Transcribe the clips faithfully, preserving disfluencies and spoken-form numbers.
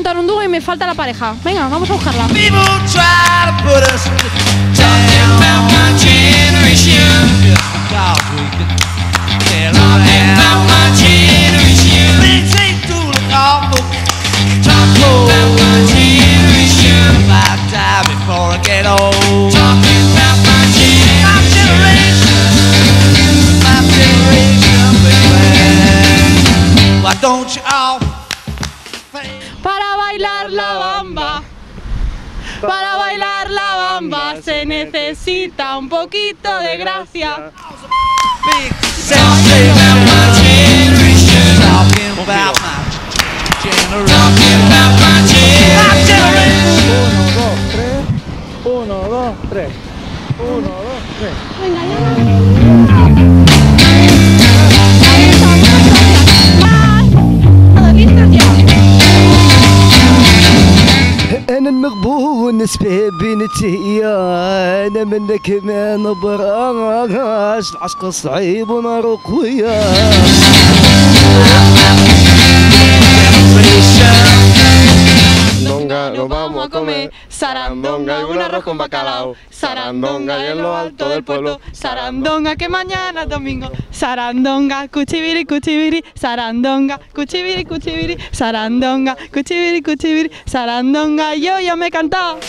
montar un dúo y me falta la pareja. Venga, vamos a buscarla. Para bailar la bamba, para bailar la bamba se necesita un poquito de gracia. Uno, dos, tres. Uno, dos, tres. Venga, ya. أنا المغبون نسبة بنتي أنا منك ما نبراش العشق صعيب ونار قوية Sarandonga, nos vamos a comer sarandonga y un arroz con bacalao. Sarandonga y en lo alto del pueblo. Sarandonga que mañana es domingo. Sarandonga, cuchibiri, cuchibiri. Sarandonga, cuchibiri, cuchibiri. Sarandonga, cuchibiri, cuchibiri. Sarandonga, yo ya me he cantado.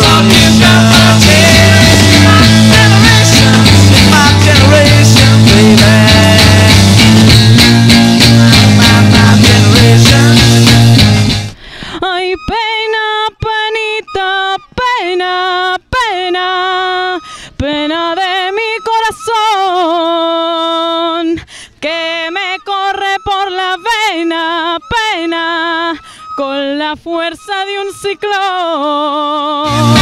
Ay, pena, penita, pena, pena, pena de mi corazón, que me corre por la vena, pena, con la fuerza de un ciclón.